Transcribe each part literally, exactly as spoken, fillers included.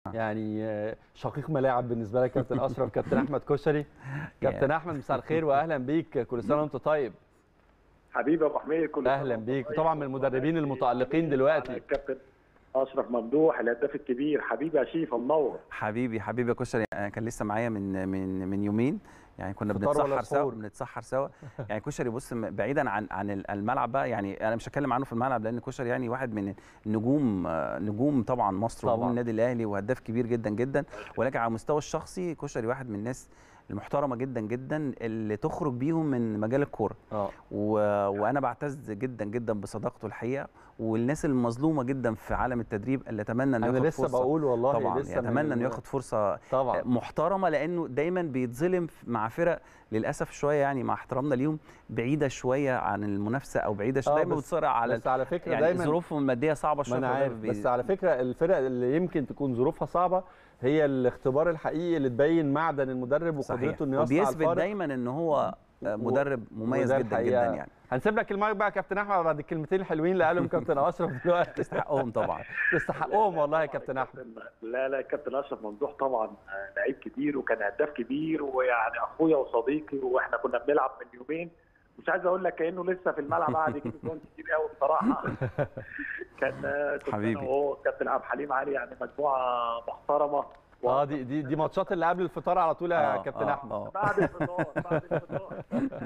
يعني شقيق ملاعب بالنسبه لك كابتن اشرف، كابتن احمد كشري. كابتن احمد مساء الخير واهلا بيك، كل سنه وانت طيب. حبيبي ابو حميد كل سنه اهلا بيك، وطبعا من المدربين المتالقين دلوقتي الكابتن اشرف ممدوح الهداف الكبير. حبيبي يا شيف منور. حبيبي حبيبي يا كشري، انا كان لسه معايا من من من يومين، يعني كنا بنتسحر سوا بنتسحر سوا يعني كشري بص بعيدا عن عن الملعب بقى، يعني انا مش هتكلم عنه في الملعب لان كشري يعني واحد من نجوم نجوم طبعا مصر ونجوم النادي الاهلي وهداف كبير جدا جدا، ولكن على المستوى الشخصي كشري واحد من الناس المحترمه جدا جدا اللي تخرج بيهم من مجال الكوره. اه و... وانا بعتز جدا جدا بصداقته الحقيقه، والناس المظلومه جدا في عالم التدريب اللي اتمنى انه ياخد فرصه. انا لسه بقول والله طبعا لسه اتمنى انه ياخد فرصه طبعا محترمه، لانه دايما بيتظلم مع فرق للاسف شويه، يعني مع احترامنا ليهم بعيده شويه عن المنافسه او بعيده شويه، دايما بتصارع على بس على فكره يعني دايما ظروفهم الماديه صعبه شويه. ما انا عارف، بس على فكره الفرق اللي يمكن تكون ظروفها صعبه هي الاختبار الحقيقي اللي تبين معدن المدرب وقدرته انه يصنع الفارق، وبيثبت دايما ان هو مدرب مميز جدا جدا. يعني هنسيب لك المايك بقى يا كابتن احمد بعد الكلمتين الحلوين اللي قالهم كابتن اشرف دلوقتي. تستحقهم طبعا تستحقهم والله يا كابتن احمد. لا لا كابتن اشرف ممدوح طبعا لعيب كبير وكان هداف كبير ويعني اخويا وصديقي، واحنا كنا بنلعب من يومين، مش عايز اقول لك كانه لسه في الملعب قاعد يجيب جوان كتير قوي بصراحه. كان حبيبي هو كابتن عبد الحليم علي، يعني مجموعه محترمه. اه دي دي دي ماتشات اللي قبل الفطار على طول يا آه كابتن آه احمد. آه. بعد الفطار بعد الفطار.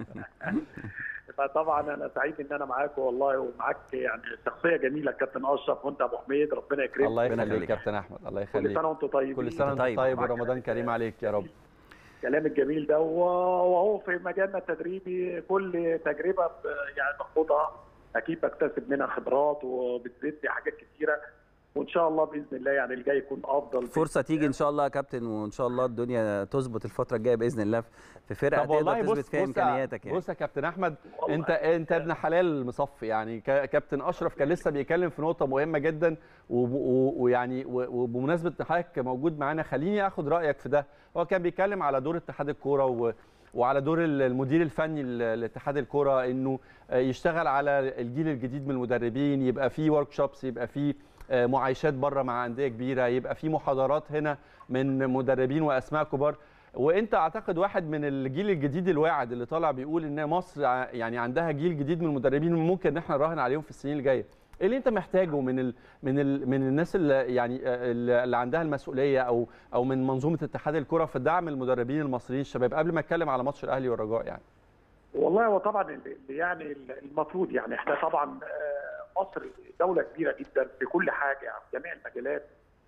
فطبعا انا سعيد ان انا معاك والله، ومعاك يعني شخصيه جميله كابتن اشرف، وانت ابو حميد ربنا يكرمك. الله يخليك كابتن احمد، الله يخليك. كل سنه وانتم طيبين. كل سنه وانت طيب, طيب ورمضان كريم عليك يا رب. الكلام الجميل ده، وهو في مجالنا التدريبي كل تجربه يعني باخدها اكيد بكتسب منها خبرات وبتزيدني حاجات كتيره، وان شاء الله باذن الله يعني الجاي يكون افضل. فرصه تيجي ان شاء الله يا كابتن، وان شاء الله الدنيا تظبط الفتره الجايه باذن الله في فرقه تقدر تثبت فيها امكانياتك. يعني بص يا كابتن احمد، انت انت ابن حلال مصفي، يعني كابتن اشرف كان لسه بيتكلم في نقطه مهمه جدا، ويعني وبمناسبه ان حضرتك موجود معانا خليني اخد رايك في ده. هو كان بيتكلم على دور اتحاد الكوره و وعلى دور المدير الفني لاتحاد الكوره، انه يشتغل على الجيل الجديد من المدربين، يبقى في ورك شوبس، يبقى في معايشات بره مع انديه كبيره، يبقى في محاضرات هنا من مدربين واسماء كبار. وانت اعتقد واحد من الجيل الجديد الواعد اللي طالع بيقول ان مصر يعني عندها جيل جديد من المدربين ممكن ان احنا نراهن عليهم في السنين الجايه. ايه اللي انت محتاجه من ال من ال من الناس اللي يعني اللي عندها المسؤوليه او او من منظومه اتحاد الكره في دعم المدربين المصريين الشباب، قبل ما اتكلم على ماتش الاهلي والرجاء؟ يعني والله هو طبعا اللي يعني المفروض يعني احنا طبعا مصر دوله كبيره جدا في كل حاجه، يعني في جميع المجالات،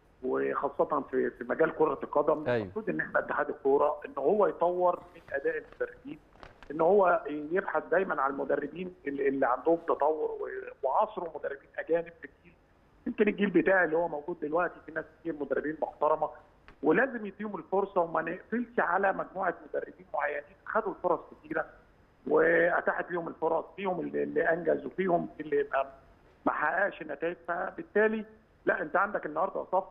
وخاصه في في مجال كره القدم. أيوة. المفروض ان احنا اتحاد الكوره ان هو يطور من اداء المدربين، ان هو يبحث دايما عن المدربين اللي, اللي عندهم تطور وعصروا مدربين اجانب في الجيل. يمكن الجيل بتاعي اللي هو موجود دلوقتي في ناس كتير مدربين محترمه، ولازم يديهم الفرصه وما نقفلش على مجموعه مدربين معينين خدوا الفرص كتيره واتاحت لهم الفرص، فيهم اللي, اللي انجز وفيهم اللي ما حققش نتائج. فبالتالي لا، انت عندك النهارده صف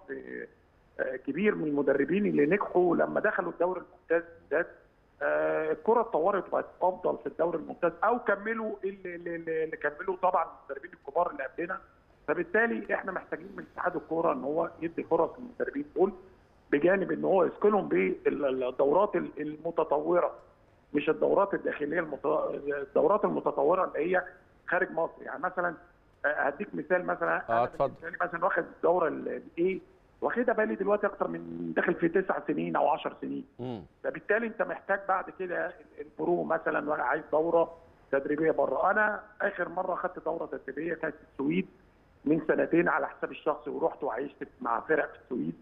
كبير من المدربين اللي نجحوا لما دخلوا الدوري الممتاز بالذات. الكره اتطورت وبقت افضل في الدوري الممتاز، او كملوا اللي, اللي, اللي كملوا طبعا المدربين الكبار اللي قبلنا. فبالتالي احنا محتاجين من اتحاد الكوره ان هو يدي فرص للمدربين دول، بجانب ان هو يسكنهم بالدورات المتطوره، مش الدورات الداخليه، الدورات المتطوره اللي هي خارج مصر. يعني مثلا هديك مثال، مثلا اه اتفضل. مثلا واخد الدوره الايه، واخدها بالي دلوقتي اكتر من داخل في تسع سنين او عشر سنين. امم فبالتالي انت محتاج بعد كده البرو مثلا عايز دوره تدريبيه بره. انا اخر مره اخدت دوره تدريبيه كانت في السويد من سنتين على حساب الشخصي، ورحت وعيشت مع فرق في السويد.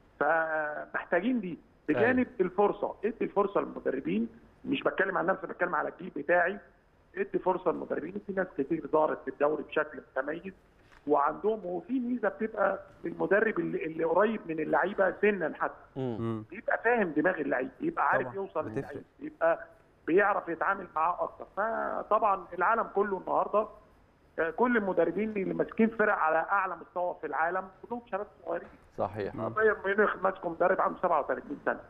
فمحتاجين دي بجانب الفرصه، ادي الفرصه للمدربين. مش بتكلم عن نفسي، بتكلم على الجيل بتاعي. ادي فرصه للمدربين، في ناس كتير ظهرت في الدوري بشكل متميز وعندهم، وفي ميزه بتبقى المدرب اللي, اللي قريب من اللعيبه سنا حتى، يبقى فاهم دماغ اللعيب، يبقى عارف يوصل للعيب، يبقى بيعرف يتعامل معاه اكتر. فطبعا العالم كله النهارده كل المدربين اللي ماسكين فرق على اعلى مستوى في العالم كلهم شباب صغيرين. صحيح. بايرن ميونخ ماسكه مدرب عنده سبعة وثلاثين سنه.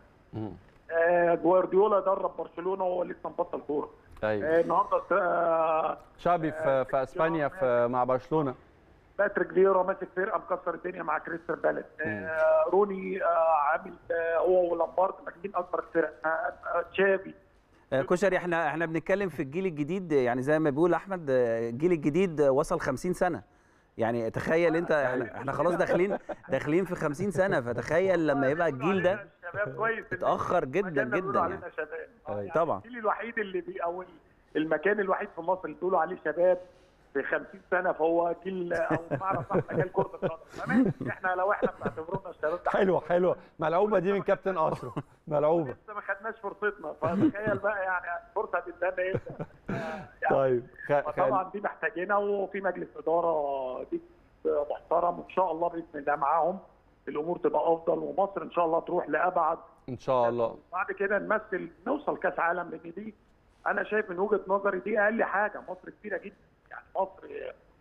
آه جوارديولا درب برشلونه وهو لسه مبطل كوره. ايوه. آه النهارده آه شابي في, في اسبانيا في مع برشلونه. باتريك فيرا ماسك فرقه مكسر الدنيا مع كريستال بالاس. آه روني آه عامل آه هو ولامبارد ماسكين اكبر فرق. آه آه تشافي. كشري احنا احنا بنتكلم في الجيل الجديد، يعني زي ما بيقول احمد الجيل الجديد وصل خمسين سنه. يعني تخيل انت، احنا, احنا خلاص داخلين داخلين في خمسين سنه، فتخيل لما يبقى الجيل ده اتاخر جدا جدا يعني. يعني طبعا الجيل الوحيد اللي بي او المكان الوحيد في مصر اللي بيقولوا عليه شباب في خمسين سنه، فهو جيل او بمعنى صح مجال كره القدم. تمام، احنا لو احنا بنعتبرونا الشباب ده حلوه حلوه ملعوبه دي من كابتن اشرف، ملعوبه لسه ما خدناش فرصتنا، فتخيل بقى يعني فرصه قدامنا امتى. يعني طيب طبعا دي محتاجينها، وفي مجلس اداره دي محترم، وان شاء الله باذن الله معاهم الامور تبقى افضل، ومصر ان شاء الله تروح لابعد ان شاء الله. بعد كده نمثل نوصل كاس عالم، لان دي انا شايف من وجهه نظري دي اقل حاجه. مصر كبيره جدا، يعني مصر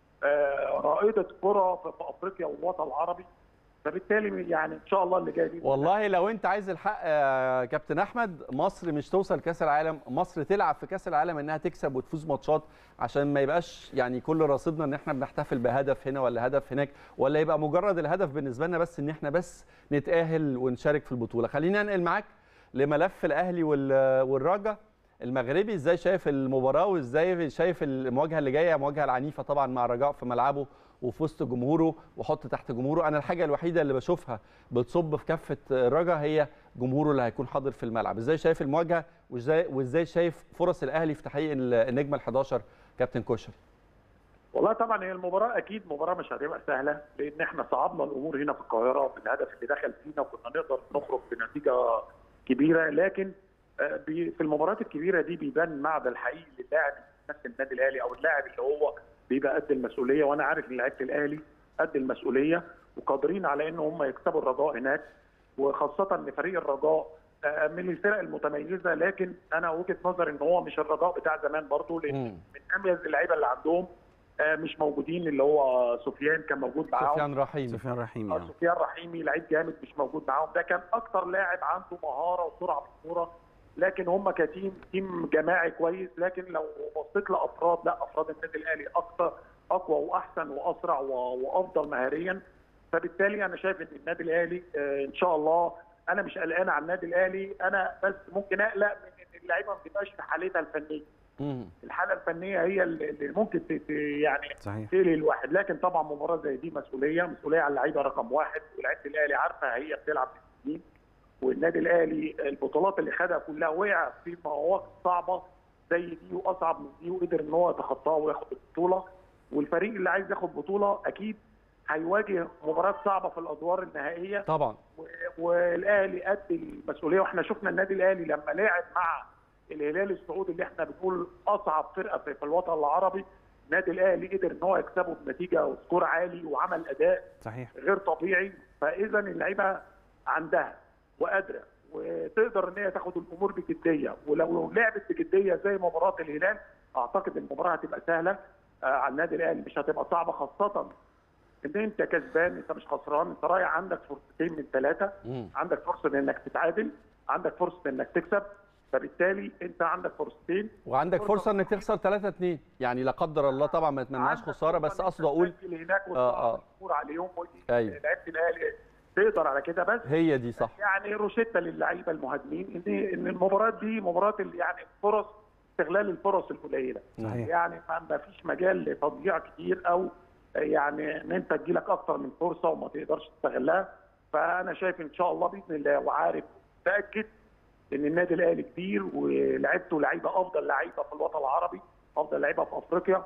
آه رائده كره في افريقيا والوطن العربي، فبالتالي يعني ان شاء الله اللي جاي دي والله لو انت عايز الحق يا كابتن احمد، مصر مش توصل كاس العالم، مصر تلعب في كاس العالم انها تكسب وتفوز ماتشات، عشان ما يبقاش يعني كل رصيدنا ان احنا بنحتفل بهدف هنا ولا هدف هناك، ولا يبقى مجرد الهدف بالنسبه لنا بس ان احنا بس نتاهل ونشارك في البطوله. خلينا انقل معاك لملف الاهلي والرجاء المغربي. ازاي شايف المباراه، وازاي شايف المواجهه اللي جايه، المواجهه العنيفه طبعا مع الرجاء في ملعبه وفي وسط جمهوره وحط تحت جمهوره؟ انا الحاجه الوحيده اللي بشوفها بتصب في كفه الرجاء هي جمهوره اللي هيكون حاضر في الملعب. ازاي شايف المواجهه، وازاي وازاي شايف فرص الاهلي في تحقيق النجمه الحداشر كابتن كشري؟ والله طبعا هي المباراه اكيد مباراه مش هتبقى سهله، لان احنا صعبنا الامور هنا في القاهره بالهدف اللي دخل فينا، وكنا نقدر نخرج بنتيجه كبيره، لكن في المباريات الكبيره دي بيبان معدن حقيقي للاعب نفس النادي الاهلي، او اللاعب اللي هو بيبقى قد المسؤوليه. وانا عارف ان لعيبه الاهلي قد المسؤوليه وقادرين على ان هم يكسبوا الرجاء هناك، وخاصه ان فريق الرجاء من الفرق المتميزه، لكن انا وجهه نظري ان هو مش الرجاء بتاع زمان برضه، لان من اميز اللعيبه اللي عندهم مش موجودين، اللي هو سفيان كان موجود معاهم، سفيان رحيمي سفيان رحيمي آه سفيان رحيمي لعيب جامد مش موجود معاهم، ده كان اكتر لاعب عنده مهاره وسرعه في الكوره، لكن هم كتيم تيم جماعي كويس. لكن لو بصيت لافراد، لا افراد النادي الاهلي اكتر اقوى واحسن واسرع وافضل مهاريا، فبالتالي انا شايف ان النادي الاهلي ان شاء الله، انا مش قلقان على النادي الاهلي، انا بس ممكن اقلق من ان اللعيبه ما بتبقاش في حالتها الفنيه. الحاله الفنيه هي اللي ممكن يعني تقلق الواحد، لكن طبعا مباراه زي دي مسؤوليه، مسؤوليه على اللعيبه رقم واحد، ولاعيبه الاهلي عارفه هي بتلعب في، والنادي الاهلي البطولات اللي خدها كلها وقع في مواقف صعبه زي دي واصعب من دي، وقدر ان هو يتخطاها وياخد البطوله. والفريق اللي عايز ياخد بطوله اكيد هيواجه مباريات صعبه في الادوار النهائيه طبعا، والاهلي قد المسؤوليه. واحنا شفنا النادي الاهلي لما لعب مع الهلال السعودي اللي احنا بنقول اصعب فرقه في الوطن العربي، النادي الاهلي قدر ان هو يكسبه بنتيجه وسكور عالي وعمل اداء صحيح غير طبيعي. فاذا اللعيبه عندها وقادره وتقدر ان هي تاخد الامور بجديه، ولو لعبت بجديه زي مباراه الهلال اعتقد المباراه هتبقى سهله على النادي الاهلي، مش هتبقى صعبه، خاصه ان انت كسبان، انت مش خسران، انت رايح عندك فرصتين من ثلاثه، عندك فرصه انك تتعادل، عندك فرصه انك تكسب، فبالتالي انت عندك فرصتين، وعندك فرصه, فرصة انك تخسر ثلاثة اثنين، يعني لا قدر الله طبعا ما نتمناش خساره، بس اقصد اقول هناك اه اه عليهم أيوة. لعيبه الاهلي تقدر على كده، بس هي دي صح، يعني روشته للعيبه المهاجمين ان ان المباريات دي مباريات يعني فرص استغلال الفرص القليله، يعني ما فيش مجال لتضييع كتير او يعني ان انت تجيلك اكتر من فرصه وما تقدرش تستغلها. فانا شايف ان شاء الله باذن الله، وعارف متاكد ان النادي الاهلي كبير ولعيبته لعيبه افضل لعيبه في الوطن العربي، افضل لعيبه في افريقيا،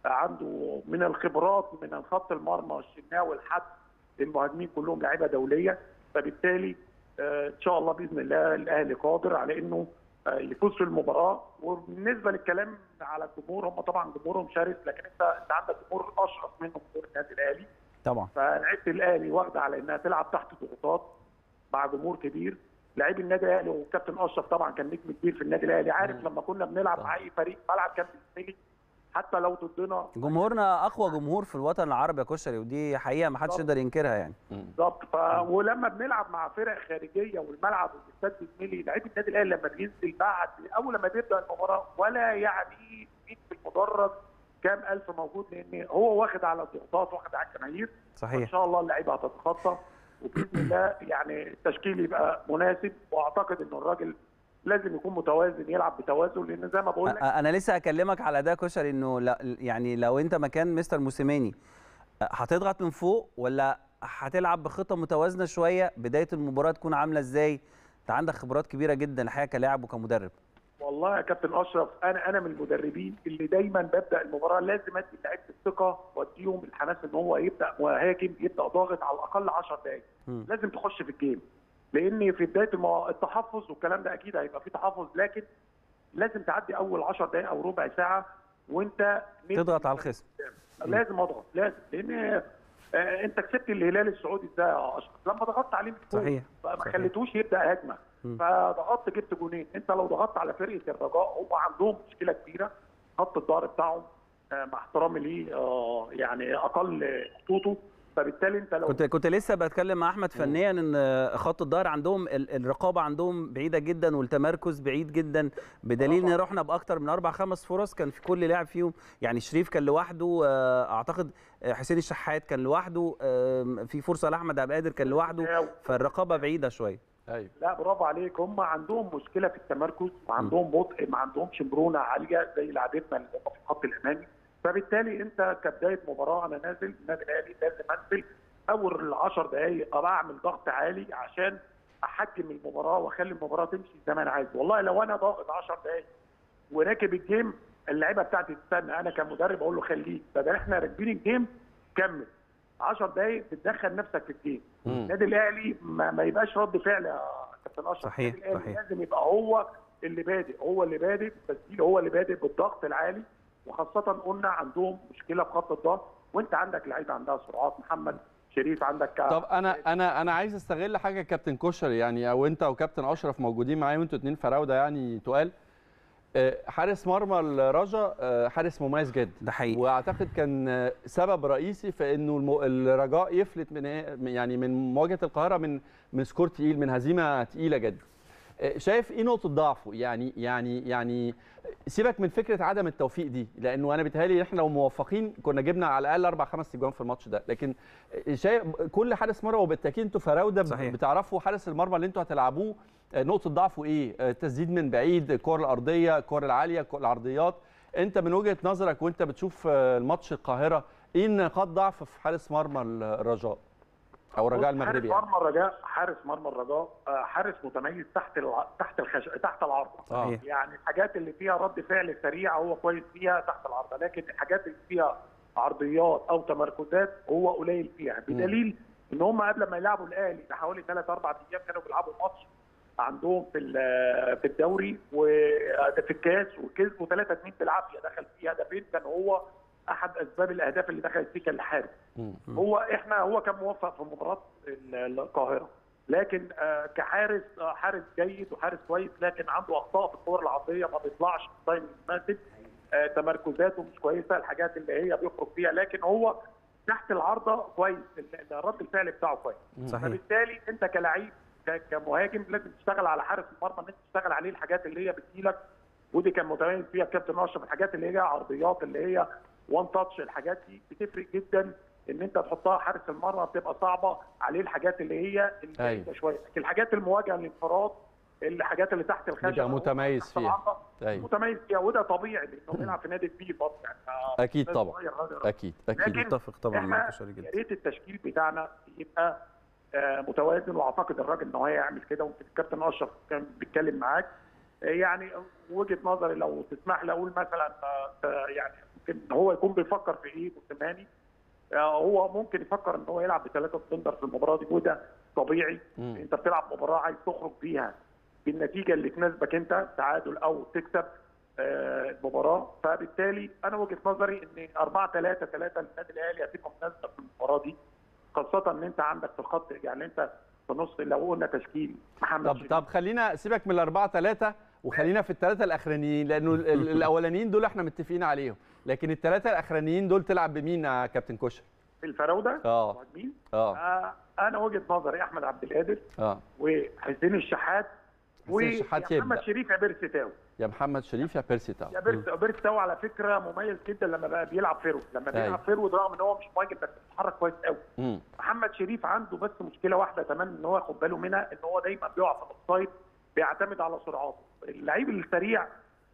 عنده من الخبرات من الخط المرمى الشناوي لحد المهاجمين كلهم لعيبه دوليه، فبالتالي ان شاء الله باذن الله الاهلي قادر على انه يفوز في المباراه. وبالنسبه للكلام على الجمهور، هم طبعا جمهورهم شرس، لكن انت انت عندك جمهور اشرف منهم جمهور النادي الاهلي طبعا، فلعيبه الاهلي واخده على انها تلعب تحت ضغوطات مع جمهور كبير. لعيب النادي الاهلي وكابتن اشرف طبعا كان نجم كبير في النادي الاهلي، عارف لما كنا بنلعب مع اي فريق ملعب كان بيستلي حتى لو ضدنا، جمهورنا اقوى جمهور في الوطن العربي يا كشري، ودي حقيقه ما حدش يقدر ينكرها يعني. بالظبط. ف... ولما بنلعب مع فرق خارجيه والملعب والاستاد بيتملي، لعيب النادي الاهلي لما بينزل بعد اول لما بيبدا المباراه ولا يعني في المدرج كام الف موجود، لان هو واخد على الضغوطات، واخد على الجماهير. صحيح. ان شاء الله اللعيبه هتتخطى، وباذن الله يعني التشكيل يبقى مناسب. واعتقد انه الراجل لازم يكون متوازن، يلعب بتوازن، لان زي ما بقول لك انا لسه هكلمك على ده كشري، انه لا يعني لو انت مكان مستر موسيماني هتضغط من فوق ولا هتلعب بخطه متوازنه شويه؟ بدايه المباراه تكون عامله ازاي؟ انت عندك خبرات كبيره جدا الحقيقه كلاعب وكمدرب. والله يا كابتن اشرف، انا انا من المدربين اللي دايما ببدا المباراه لازم ادي اللعيبه الثقه واديهم الحماس ان هو يبدا مهاجم، يبدا ضاغط على الاقل عشر دقائق. لازم تخش في الجيم، لان في بدايه المو... التحفظ والكلام ده اكيد هيبقى في تحفظ، لكن لازم تعدي اول عشر دقائق او ربع ساعه وانت تضغط على الخصم. لازم اضغط، لازم، لان آه انت كسبت الهلال السعودي ازاي يا اشرف؟ لما ضغطت عليه صحيح، ما خليتوش يبدا هجمه، فضغطت جبت جونين. انت لو ضغطت على فرقه الرجاء، هم عندهم مشكله كبيره، خط الظهر بتاعهم آه مع احترامي ليه آه يعني اقل خطوطه، فبالتالي انت لو كنت كنت لسه بتكلم مع احمد فنيا ان خط الظهر عندهم الرقابه عندهم بعيده جدا والتمركز بعيد جدا، بدليل ان رحنا باكتر من اربع خمس فرص كان في كل لاعب فيهم، يعني شريف كان لوحده، اعتقد حسين الشحات كان لوحده، في فرصه لاحمد عبد القادر كان لوحده، فالرقابه بعيده شويه. ايوه لا برافو عليك، هم عندهم مشكله في التمركز وعندهم بطء، ما عندهمش مرونه عاليه زي لعيبتنا اللي هم في الخط الامامي. فبالتالي انت كبدايه مباراه انا نازل النادي الاهلي لازم انزل اول عشر دقائق ابقى اعمل ضغط عالي عشان احجم المباراه واخلي المباراه تمشي زي ما انا عايز. والله لو انا ضاغط عشر دقائق وراكب الجيم، اللعيبه بتاعتي تستنى، انا كمدرب اقول له خليك، بدل احنا راكبين الجيم كمل. عشر دقائق بتدخل نفسك في الجيم. النادي الاهلي ما, ما يبقاش رد فعل يا كابتن اشرف. صحيح صحيح. لازم يبقى هو اللي بادئ، هو اللي بادئ بالتسجيل، هو اللي بادئ بالضغط العالي، وخاصه قلنا عندهم مشكله في خط الضغط، وانت عندك لعيبه عندها سرعات، محمد شريف عندك. طب انا انا انا عايز استغل حاجه كابتن كشري يعني، او انت وكابتن اشرف موجودين معايا وانتوا اتنين فراوده يعني تقال. حارس مرمى الرجا حارس مميز جدا، ده حقيقي، واعتقد كان سبب رئيسي في انه الرجاء يفلت من يعني من مواجهه القاهره من من سكور تقيل، من هزيمه تقيله جدا. شايف ايه نقطه ضعفه؟ يعني يعني يعني سيبك من فكره عدم التوفيق دي، لانه انا بيتهيألي احنا لو موفقين كنا جبنا على الاقل اربع خمس اجوان في الماتش ده، لكن شايف كل حارس مرمى، وبالتاكيد انتوا فراوده بتعرفوا حارس المرمى اللي انتوا هتلعبوه نقطه ضعفه ايه، تسديد من بعيد، الكور الارضيه، الكور العاليه، الكور العرضيات. انت من وجهه نظرك وانت بتشوف الماتش القاهره، ايه نقاط ضعف في حارس مرمى الرجاء او الرجاء المغربي؟ حارس مرمى الرجاء حارس مرمى الرجاء حارس متميز تحت الع... تحت الخش... تحت العارضه. صحيح. يعني الحاجات اللي فيها رد فعل سريع هو كويس فيها تحت العارضه، لكن الحاجات اللي فيها عرضيات او تمركزات هو قليل فيها، بدليل ان هم قبل ما يلعبوا الاهلي بحوالي ثلاث اربع ايام كانوا بيلعبوا ماتش عندهم في في الدوري وفي الكاس، وكسبوا ثلاثة اتنين بالعافيه، دخل فيه هدفين، كان هو احد اسباب الاهداف اللي دخلت فيه كان الحارس. هو احنا هو كان موفق في مباراه القاهره، لكن آه كحارس آه حارس جيد وحارس كويس، لكن عنده اخطاء في الكور العرضيه، ما بيطلعش في المناسب، آه تمركزاته مش كويسه، الحاجات اللي هي بيخرج فيها، لكن هو تحت العارضه كويس، الرد الفعل بتاعه كويس. صحيح. فبالتالي انت كلاعب كمهاجم لازم تشتغل على حارس المرمى، ان انت تشتغل عليه الحاجات اللي هي بتجيلك، ودي كان متميز فيها الكابتن اشرف، الحاجات اللي هي عرضيات اللي هي وان تاتش، الحاجات دي بتفرق جدا ان انت تحطها حارس المرمى، بتبقى صعبه عليه الحاجات اللي هي اللي شويه، لكن الحاجات المواجهه للانفراد، الحاجات اللي تحت الخشبه يبقى متميز فيها. أيوة. متميز فيها، وده طبيعي لانه بيلعب في نادي كبير برضه يعني. اكيد طبعا، اكيد اكيد متفق طبعا معاك كشري جدا. يا ريت التشكيل بتاعنا يبقى آه متوازن، واعتقد الراجل ان هو هيعمل كده، ويمكن الكابتن اشرف كان بيتكلم معاك. آه يعني وجهه نظري لو تسمح لي اقول مثلا آه يعني ممكن هو يكون بيفكر في ايه موسيماني، آه هو ممكن يفكر ان هو يلعب بثلاثه ديفندر في المباراه دي، وده طبيعي. م. انت بتلعب مباراه عايز تخرج فيها بالنتيجه اللي تناسبك انت، تعادل او تكسب آه المباراه، فبالتالي انا وجهه نظري ان أربعة ثلاثة ثلاثة للنادي الاهلي هتبقى مناسبه في المباراه دي، خاصه ان انت عندك في الخط، يعني انت في نص لو قلنا تشكيل محمد طب شريف. طب خلينا سيبك من الأربعة ثلاثة وخلينا في الثلاثه الاخرانيين، لانه الاولانيين دول احنا متفقين عليهم، لكن الثلاثه الاخرانيين دول تلعب بمين يا كابتن كشري؟ في الفراوده؟ اه مين؟ اه انا وجهه نظري احمد عبد القادر اه وحسين الشحات ومحمد شريف عبير ستاوي. يا محمد شريف يا بيرسي تاو. يا بيرسي بيرسي تاو على فكره مميز جدا لما بقى بيلعب فيرود، لما بيلعب فيرود رغم ان هو مش مهاجم بس بيتحرك كويس قوي. مم. محمد شريف عنده بس مشكله واحده كمان ان هو ياخد باله منها، ان هو دايما بيقع في الاوفسايد، بيعتمد على سرعاته. اللعيب السريع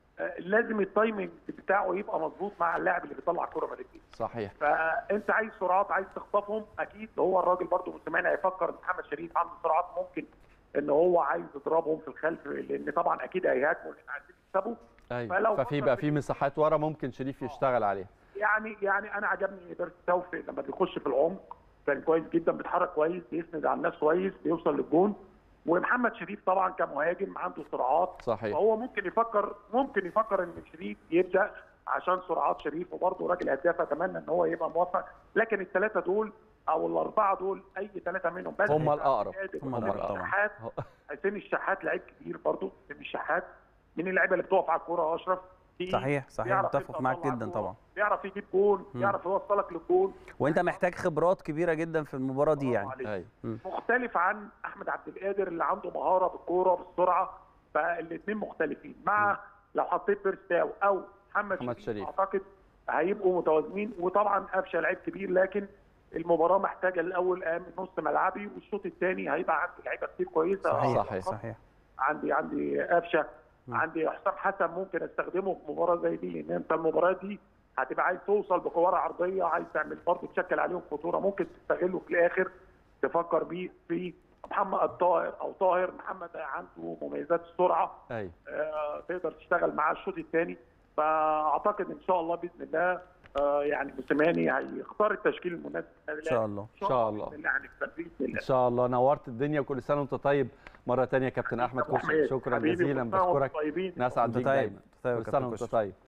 لازم التايمنج بتاعه يبقى مظبوط مع اللاعب اللي بيطلع الكره من رجليه. صحيح. فانت عايز سرعات، عايز تخطفهم، اكيد هو الراجل برده موسيماني هيفكر ان محمد شريف عنده سرعات، ممكن ان هو عايز يضربهم في الخلف، لان طبعا اكيد هيهاجموا لان عايزين يكسبوا. ايوه، ففي يبقى في مساحات ورا ممكن شريف يشتغل عليها. يعني يعني انا عجبني بيرسي تاو لما بيخش في العمق كان كويس جدا، بيتحرك كويس، بيسند على الناس كويس، بيوصل للجون. ومحمد شريف طبعا كمهاجم عنده سرعات. صحيح. فهو ممكن يفكر ممكن يفكر ان شريف يبدا عشان سرعات شريف، وبرضه راجل هداف، اتمنى ان هو يبقى موفق. لكن الثلاثه دول او الاربعه دول اي ثلاثه منهم بس هم الاقرب. هم الاقرب. حسين الشحات لعيب كبير برضه، حسين الشحات من اللعيبه اللي بتقف على الكوره. اشرف صحيح صحيح متفق معاك جدا طبعا. بيعرف يجيب جون، بيعرف يوصلك للجون، وانت محتاج خبرات كبيره جدا في المباراه دي يعني. أيوة. مختلف عن احمد عبد القادر اللي عنده مهاره بالكوره بالسرعه، فالاثنين مختلفين. مع م. لو حطيت بيرسي تاو او محمد, محمد شريف اعتقد هيبقوا متوازنين. وطبعا قفشه لعيب كبير، لكن المباراه محتاجه الاول من نص ملعبي، والشوط الثاني هيبقى عندي لعيبه كتير كويسه. صحيح صحيح, صحيح. عندي عندي قفشه، عندي حسام حسن ممكن استخدمه في مباراه زي دي، لان انت المباراه دي هتبقى عايز توصل بكوره عرضيه، عايز تعمل برضه تشكل عليهم خطوره، ممكن تستغله في الاخر تفكر بيه في محمد طاهر او طاهر. محمد عنده مميزات السرعه، ايوه آه تقدر تشتغل معاه الشوط الثاني. فاعتقد ان شاء الله باذن الله آه يعني موسيماني هيختار التشكيل المناسب ان شاء الله. ان شاء الله ان شاء الله. نورت الدنيا، وكل سنه وانت طيب مره ثانيه كابتن احمد كوشري. شكرا جزيلا، بشكرك، نسعد بيك دايما. كل سنه وانت طيب.